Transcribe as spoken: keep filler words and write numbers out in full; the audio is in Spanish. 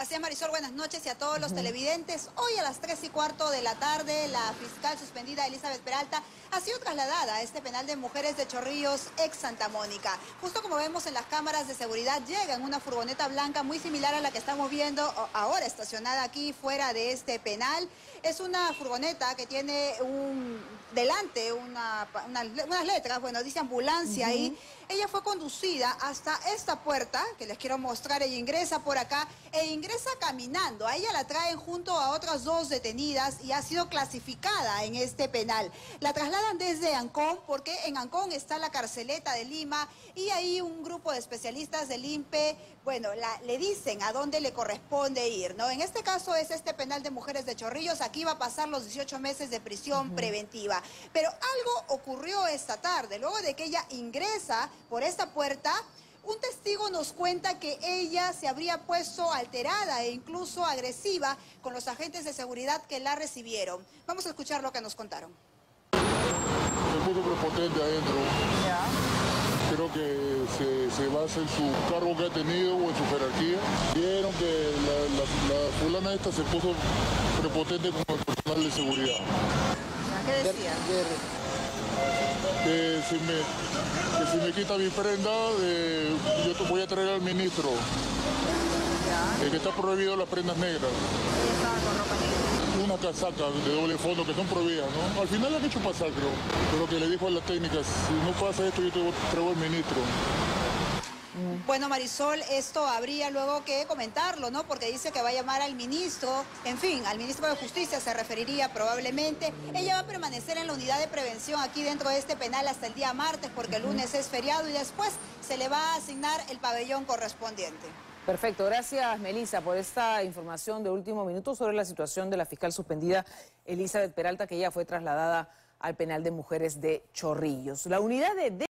Así es, Marisol, buenas noches y a todos los uh-huh. televidentes. Hoy a las tres y cuarto de la tarde, la fiscal suspendida Elizabeth Peralta ha sido trasladada a este penal de mujeres de Chorrillos, ex Santa Mónica. Justo como vemos en las cámaras de seguridad, llega en una furgoneta blanca muy similar a la que estamos viendo ahora estacionada aquí fuera de este penal. Es una furgoneta que tiene un delante una, una, unas letras, bueno, dice ambulancia uh-huh. ahí. Ella fue conducida hasta esta puerta, que les quiero mostrar. Ella ingresa por acá e ingresa caminando. A ella la traen junto a otras dos detenidas y ha sido clasificada en este penal. La trasladan desde Ancón, porque en Ancón está la carceleta de Lima y ahí un grupo de especialistas del I N P E, bueno, la, le dicen a dónde le corresponde ir, ¿no? En este caso es este penal de mujeres de Chorrillos. Aquí va a pasar los dieciocho meses de prisión uh-huh. preventiva. Pero algo ocurrió esta tarde. Luego de que ella ingresa por esta puerta, un testigo nos cuenta que ella se habría puesto alterada e incluso agresiva con los agentes de seguridad que la recibieron. Vamos a escuchar lo que nos contaron. Se puso prepotente adentro. Ya. Creo que se, se basa en su cargo que ha tenido o en su jerarquía. Vieron que la, la, la fulana esta se puso prepotente con el personal de seguridad. ¿Qué decía? Que si me, que si me quita mi prenda, eh, yo te voy a traer al ministro. ¿Ya? Eh, que está prohibido las prendas negras. Ella estaba con ropa negra. Una casaca de doble fondo que son prohibidas, ¿no? Al final la han hecho pasar, creo. Pero que le dijo a la técnica, si no pasa esto, yo te traigo al ministro. Bueno, Marisol, esto habría luego que comentarlo, ¿no? Porque dice que va a llamar al ministro, en fin, al ministro de Justicia se referiría probablemente. Ella va a permanecer en la unidad de prevención aquí dentro de este penal hasta el día martes, porque el lunes es feriado y después se le va a asignar el pabellón correspondiente. Perfecto, gracias Melissa por esta información de último minuto sobre la situación de la fiscal suspendida Elizabeth Peralta, que ya fue trasladada al penal de mujeres de Chorrillos. La unidad de